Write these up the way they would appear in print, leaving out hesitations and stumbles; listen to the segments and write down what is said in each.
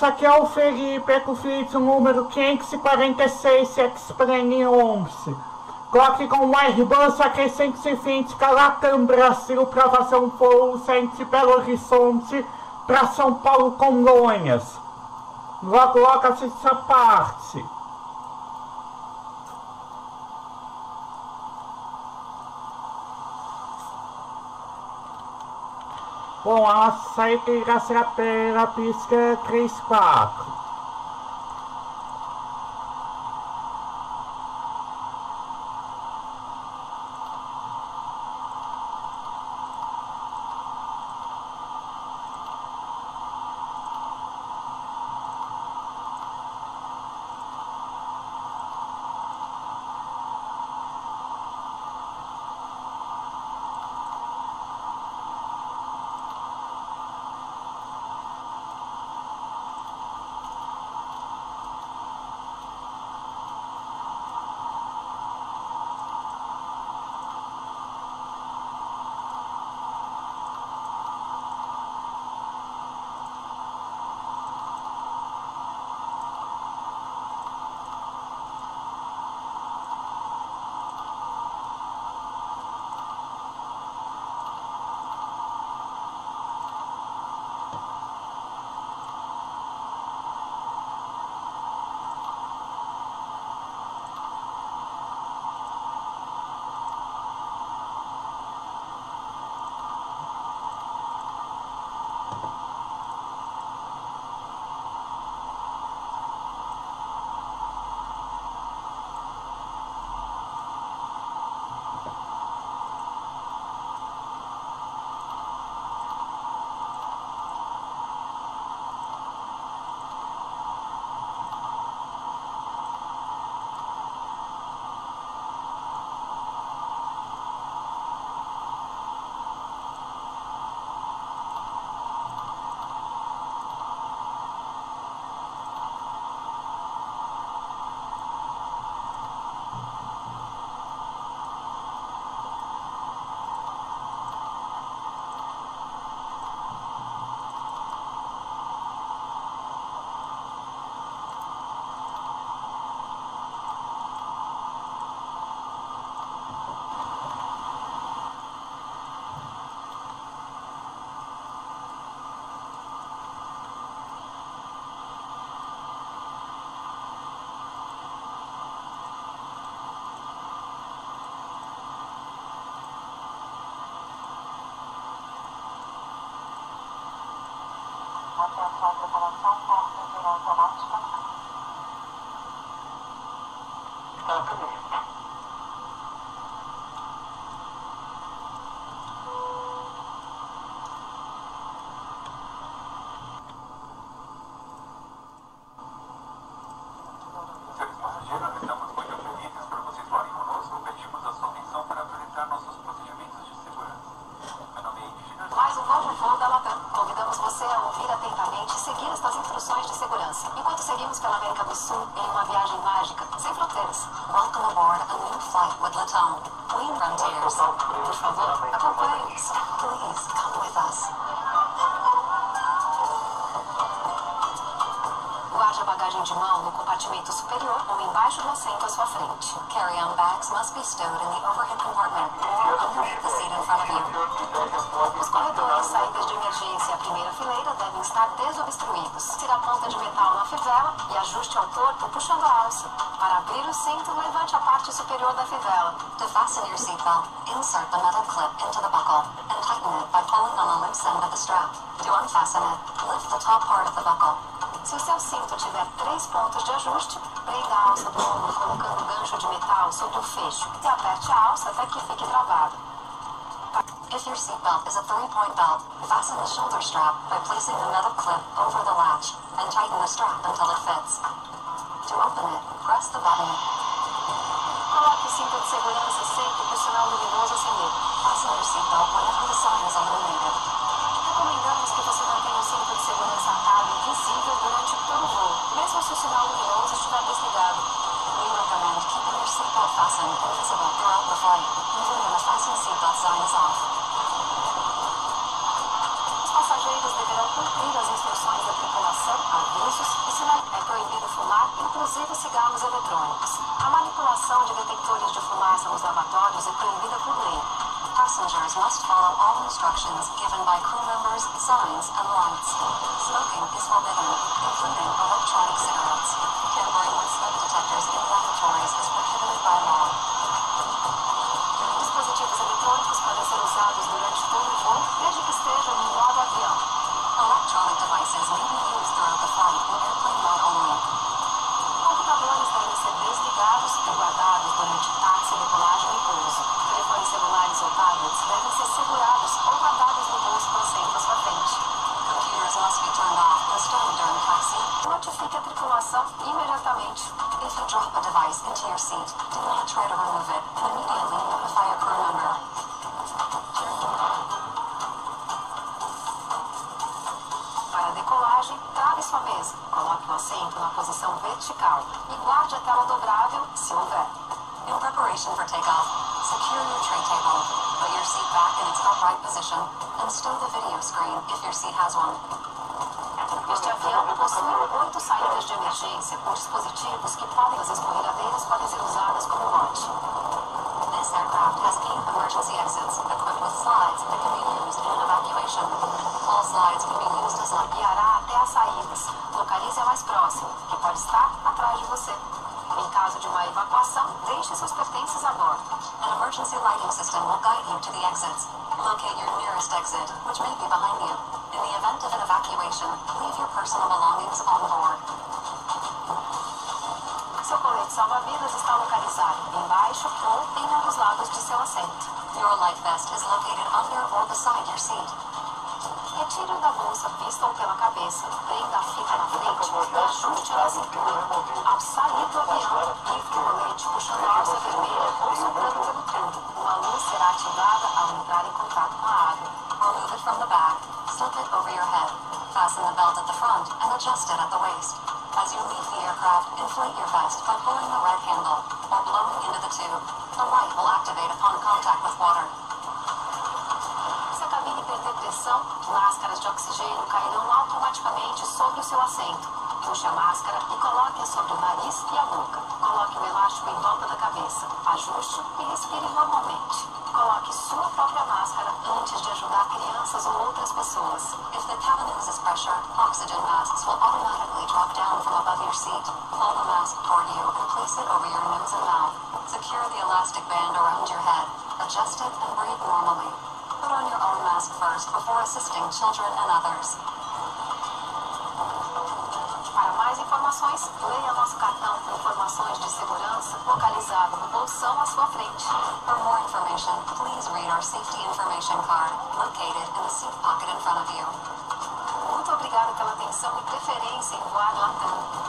isso aqui é o Felipe, com o Felipe número 546, Exprene 11. Coloque com o Airbus A320 Latam Brasil para fazer um voo entre Belo Horizonte para São Paulo, Congonhas. Logo assiste essa parte. Bom, a nossa saída irá ser pela pista 34. Atenção, tripulação, porta automática. Opening. Senhores passageiros, estamos muito felizes por vocês voarem conosco. Pedimos a sua atenção para apresentar nossos procedimentos de segurança. Meu nome é Edith. Mais um novo voo da Latam. Convidamos você a ouvir atentamente e seguir estas instruções de segurança, enquanto seguimos pela América do Sul em uma viagem mágica, sem fronteiras. Welcome aboard a new flight with Latam. Clean frontiers. Por favor, acompanhe-nos. Please, come with us. Guarde a bagagem de mão no compartimento superior ou embaixo do assento à sua frente. Carry-on bags must be stowed in the overhead compartment or underneath the seat in front of you. Os corredores, saídas de emergência e a primeira fileira devem estar desobstruídos. Tire a ponta de metal na fivela e ajuste ao corpo puxando a alça. Para abrir o cinto, levante a parte superior da fivela. To fasten your seatbelt, insert the metal clip into the buckle and tighten it by pulling on the loose end of the strap. To unfasten it, lift the top part of the buckle. Se o seu cinto tiver 3 pontos de ajuste, prenda a alça do ombro colocando o gancho de metal sobre o fecho e aperte a alça até que fique travado. If your seatbelt is a 3-point belt, fasten the shoulder strap by placing the metal clip over the latch and tighten the strap until it fits. To open it, press the button. Coloque o cinto de segurança sempre que o sinal luminoso acender. Fasten your seatbelt whenever the sign is illuminated. Recomendamos que você mantenha o cinto de segurança atado e visível durante todo o voo, mesmo se o sinal luminoso estiver desligado. We recommend keeping your seatbelt fastened and visible throughout the flight, even when the fasten seatbelt sign is off. Os passageiros deverão cumprir as instruções da tripulação, aviso limpeza nos lavatórios é proibida por lei. Passengers must follow all instructions given by crew members, signs, and lights. Smoking is forbidden, including electronic cigarettes. Tampering with smoke detectors in lavatories is prohibited by law. Dispositivos eletrônicos podem ser usados durante todo o voo, desde que estejam no modo avião. Electronic devices may be used throughout the flight in airplane mode only. Computadores devem ser desligados e guardados durante táxi, decolagem e pouso. Telefones celulares ou tablets devem ser segurados ou guardados no bolso do assento à sua frente. Computers must be turned off and stowed during taxi. Notifique a tripulação imediatamente. If you drop a device into your seat, do not try to remove it and immediately notify a crew member. Para a decolagem, trave sua mesa, coloque o assento na posição vertical e guarde a tela dobrável, se houver. In preparation for takeoff, secure your tray table, put your seat back in its upright position, and stow the video screen if your seat has one. Este avião possui 8 saídas de emergência com dispositivos que podem as escorregadeiras podem ser usadas como lote. This aircraft has 8 emergency exits equipped with slides that can be used in an evacuation. All slides can be used as a guiará até as saídas. Localize a mais próxima, que pode estar atrás de você. Em caso de uma evacuação, deixe seus pertences a bordo. An emergency lighting system will guide you to the exits. Locate your nearest exit, which may be behind you. In the event of an evacuation, leave your personal belongings on board. Seu colete salva-vidas está localizado embaixo ou em um dos lados de seu assento. Your life vest is located under or beside your seat. Retire-o da bolsa vista ou pela cabeça, prenda a fita na frente e ajuste na cintura. Ao sair do avião, livre o colete puxando a alça vermelha ou soprando pelo tubo. Uma luz será ativada ao entrar em contato com a água. Remove it from the bag, slip it over your head. Fasten the belt at the front and adjust it at the waist. As you leave the aircraft, inflate your vest by pulling the red handle or blowing into the tube. The light will activate upon contact with water. Se a cabine perder pressão, máscaras de oxigênio cairão automaticamente sobre o seu assento. Puxe a máscara e coloque-a sobre o nariz e a boca. Coloque o elástico em volta da cabeça. Ajuste e respire normalmente. Coloque sua própria máscara antes de ajudar crianças ou outras pessoas. If the cabin loses pressure, oxygen masks will automatically drop down from above your seat. Pull the mask toward you and place it over your nose and mouth. Secure the elastic band around your head. Adjust it and breathe normally. Put on your own mask first before assisting children and others. Para mais informações, leia nosso cartão com informações de segurança localizado no bolsão à sua frente. For more information, please read our safety information card located in the seat pocket in front of you. Muito obrigada pela atenção e preferência em voar Latam.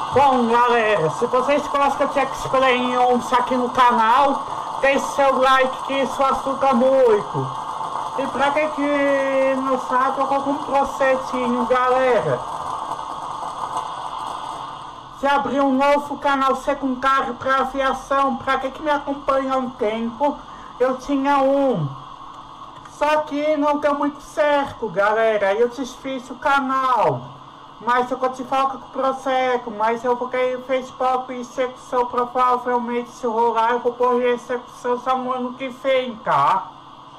Bom, galera, se vocês gostam de X-Plane 11 aqui no canal, deixe seu like que isso ajuda muito. E pra quem que não sabe, algum procedinho, galera. Se abrir um novo canal secundário para aviação, pra quem que me acompanha há um tempo, eu tinha um. Só que não deu muito certo, galera, eu desfiz o canal. Mas eu continuo com o processo, mas eu vou ganhar o Facebook e execução, provavelmente se rolar eu vou pôr execução só no ano que vem, tá?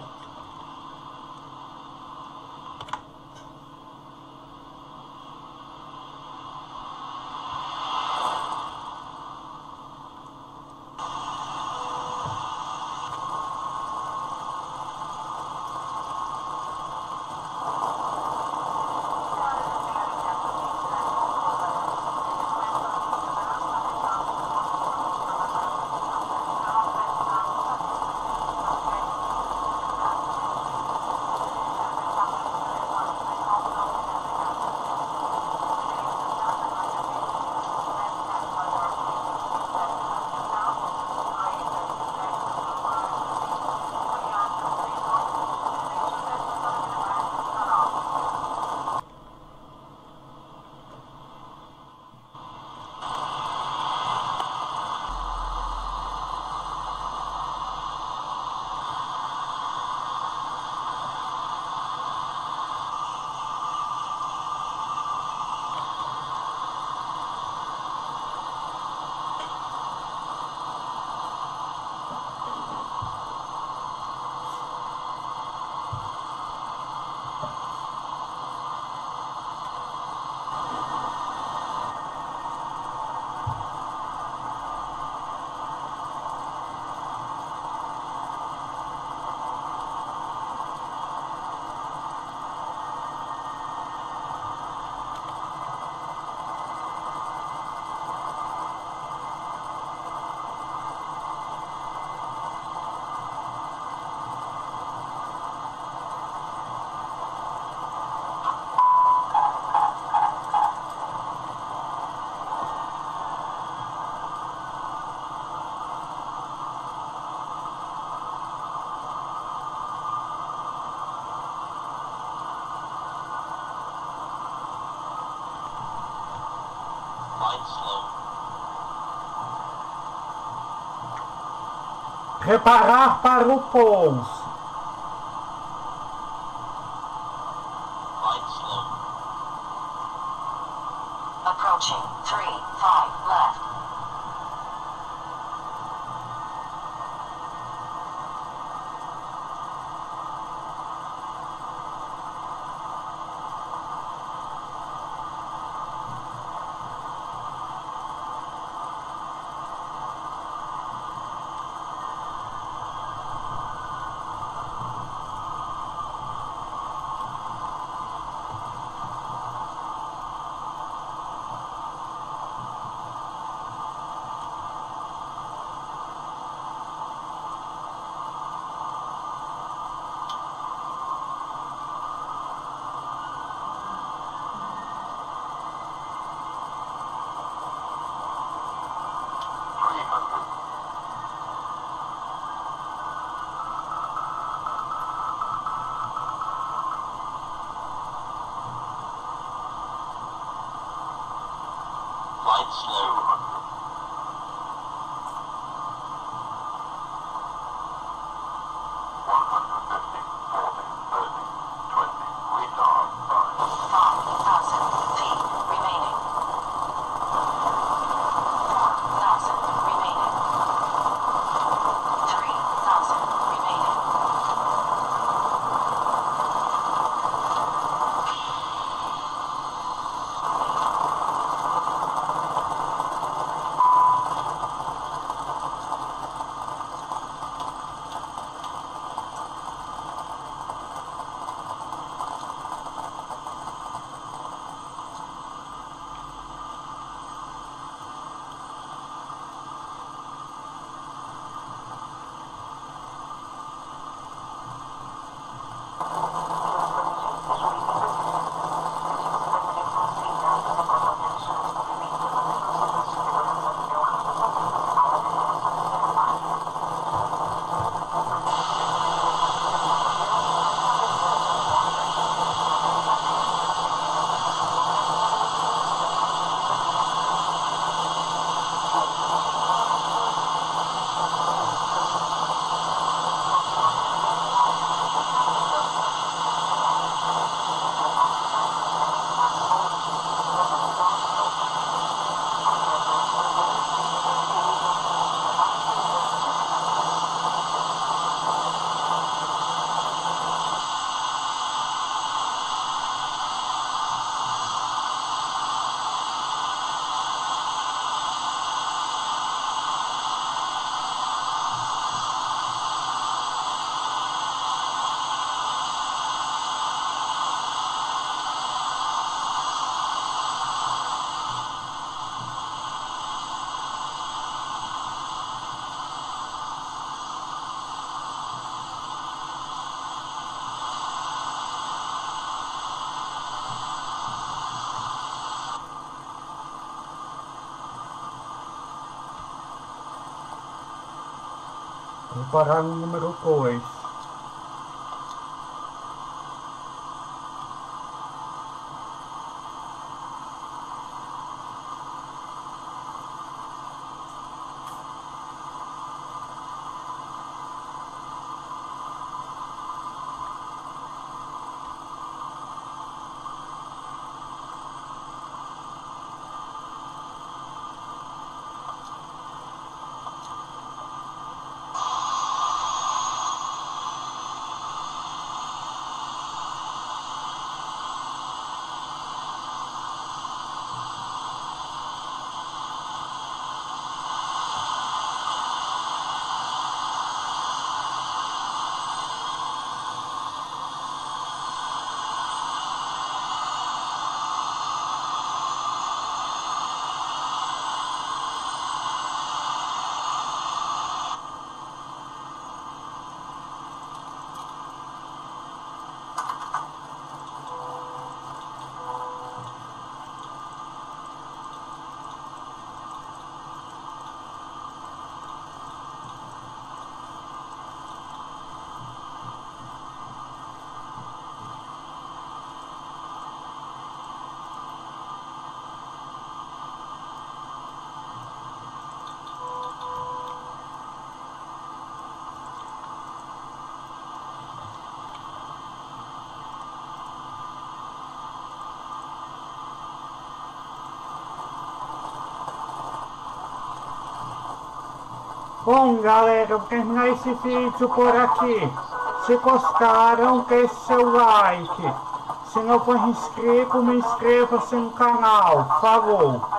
Preparar para o pouso. Approaching 3-5 left. Flight slow. 5,000 feet remaining. 4,000 remaining. 3,000 remaining. Vou parar no número 2. Bom, galera, eu vou terminar esse vídeo por aqui. Se gostaram, deixe seu like. Se não for inscrito, me inscreva-se no canal. Falou!